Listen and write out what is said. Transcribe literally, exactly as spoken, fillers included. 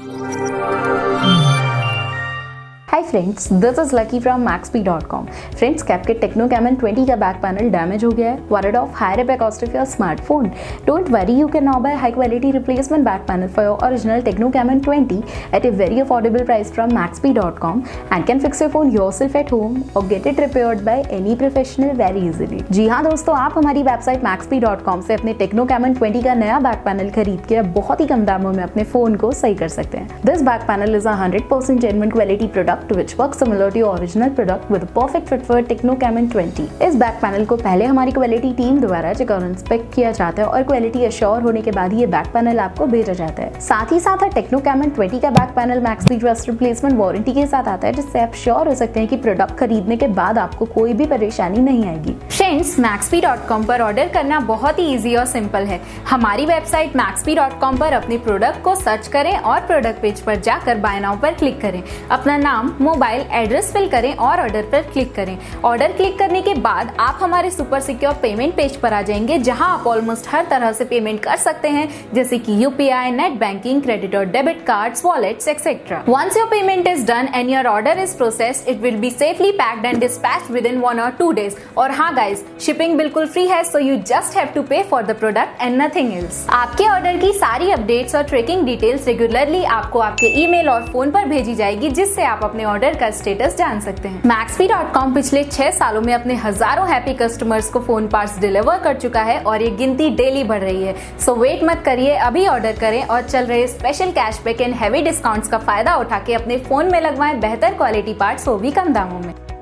Hi friends, this is Lucky from Maxpe dot com. Friends, कैपकेट Tecno Camon twenty का back panel damage हो गया है। Worried of high repair cost of your smartphone? Don't worry, you can now buy high quality replacement back panel for your original Tecno Camon twenty at a very affordable price from maxp dot com and can fix your phone yourself at home or get it repaired by any professional very easily। जी हाँ दोस्तों, आप हमारी website maxp dot com से अपने Tecno Camon twenty का नया back panel खरीद के बहुत ही कम दामों में अपने फोन को सही कर सकते हैं। This back panel is a one hundred percent genuine quality product which works similar to your original product with a perfect fit for Tecno Camon twenty। इस बैक पैनल को पहले हमारी क्वालिटी टीम द्वारा चेक और inspect किया जाता है और क्वालिटी अश्योर होने के बाद ये बैक पैनल आपको भेजा जाता है। साथ ही साथ टेक्नो कैमन ट्वेंटी का back panel Maxpe trust replacement warranty के साथ आता है, जिससे आप श्योर हो सकते हैं कि प्रोडक्ट खरीदने के बाद आपको कोई भी परेशानी नहीं आएगी। फ्रेंड्स, मैक्सपी डॉट कॉम पर ऑर्डर करना बहुत ही इजी और सिंपल है। हमारी वेबसाइट मैक्सपी डॉट कॉम पर अपने प्रोडक्ट को सर्च करें और प्रोडक्ट पेज पर जाकर बाय नाउ पर क्लिक करें। अपना नाम, मोबाइल एड्रेस फिल करें और ऑर्डर पर क्लिक करें। ऑर्डर क्लिक करने के बाद आप हमारे सुपर सिक्योर पेमेंट पेज पर आ जाएंगे, जहां आप ऑलमोस्ट हर तरह से पेमेंट कर सकते हैं, जैसे कि यूपीआई, नेट बैंकिंग, क्रेडिट और debit cards, wallets etcetera. Once your payment is done and your order is processed, it will be safely packed and dispatched within one or two days। और हाँ guys, shipping बिल्कुल free है, so you just have to pay for the product and nothing else। आपके order की सारी updates और tracking details regularly आपको आपके ईमेल और फोन पर भेजी जाएगी, जिससे आप अपने ऑर्डर का स्टेटस जान सकते हैं। मैक्सपी डॉट कॉम पिछले छह सालों में अपने हजारों हैप्पी कस्टमर्स को फोन पार्ट्स डिलीवर कर चुका है और ये गिनती डेली बढ़ रही है। सो वेट मत करिए, अभी ऑर्डर करें और चल रहे special cashback and heavy discounts का फायदा उठा के अपने फोन में लगवाएं बेहतर क्वालिटी पार्ट्स, वो भी कम दामों में।